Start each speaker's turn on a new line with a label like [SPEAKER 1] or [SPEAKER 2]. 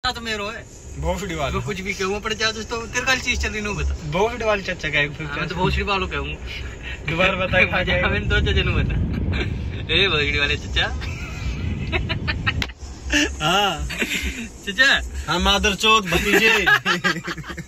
[SPEAKER 1] तो मेरो है
[SPEAKER 2] भोसड़ी वाला
[SPEAKER 1] कुछ भी कहूँ पड़ जाए दोस्तों तेरे कल चीज चल रही नो बता
[SPEAKER 2] भोसड़ी वाली चचा का
[SPEAKER 1] मैं तो भोसड़ी वालों कहूँ
[SPEAKER 2] दोबारा बता
[SPEAKER 1] मैंने दो चचा नु बता ए भोसड़ी वाले चचा
[SPEAKER 2] हाँ
[SPEAKER 1] चचा
[SPEAKER 2] हाँ मादर चौथ भतीजे